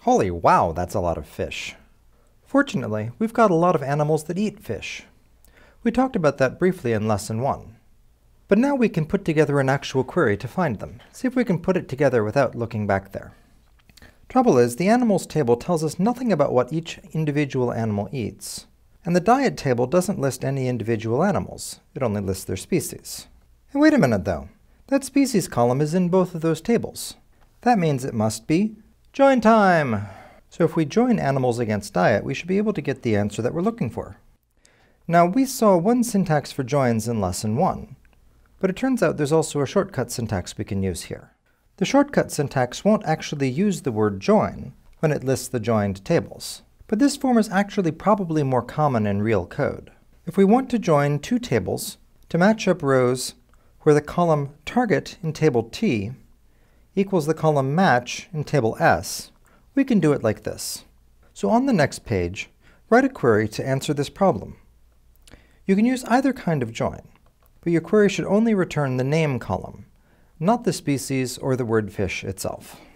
Holy wow, that's a lot of fish. Fortunately, we've got a lot of animals that eat fish. We talked about that briefly in Lesson 1. But now we can put together an actual query to find them. See if we can put it together without looking back there. Trouble is, the animals table tells us nothing about what each individual animal eats. And the diet table doesn't list any individual animals. It only lists their species. And wait a minute though. That species column is in both of those tables. That means it must be join time! So if we join animals against diet, we should be able to get the answer that we're looking for. Now, we saw one syntax for joins in Lesson 1, but it turns out there's also a shortcut syntax we can use here. The shortcut syntax won't actually use the word join when it lists the joined tables, but this form is actually probably more common in real code. If we want to join two tables to match up rows where the column target in table T equals the column match in table S, we can do it like this. So on the next page, write a query to answer this problem. You can use either kind of join, but your query should only return the name column, not the species or the word fish itself.